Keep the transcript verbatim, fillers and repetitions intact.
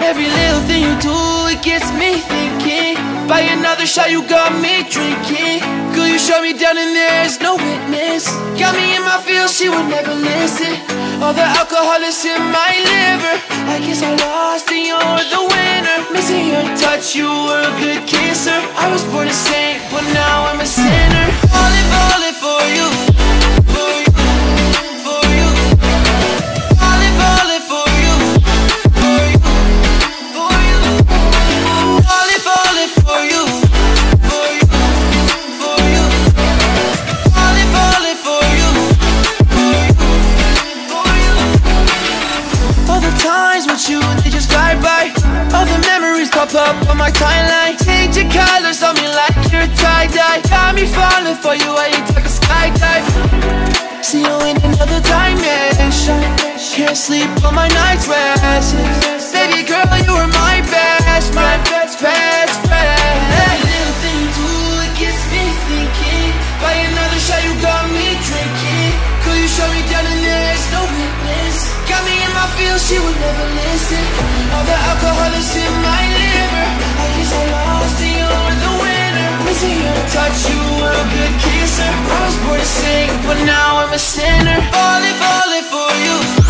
Every little thing you do, it gets me thinking. By another shot, you got me drinking. Girl, you shut me down and there's no witness. Got me in my feels, she would never listen. All the alcohol is in my liver. I guess I lost and you're the winner. Missing your touch, you were a good kisser. I was born a saint, but now I'm a sinner. Falling, falling for you, for you, for you. Falling, falling for you, for you, for you. Falling, falling for you, for you, for you. Falling, falling for you, for you, for you. All the times with you, they just fly by. All the memories pop up on my timeline. Change your colors on me like you're tie-dye. Got me falling for you while you take a skydive. See you in another dimension. Can't sleep on my night's rest. Baby girl, you were my best friend, best, best friend. Every little thing you do, it gets me thinking. By another shot, you got me drinking. Girl, you shut me down and there's no witness. Got me in my feels, she would never listen. All the alcohol is in my liver. I guess I lost and you're the winner. Missing your touch, you were a good kisser. I was born to sing, but now I'm a sinner. Falling, falling for you.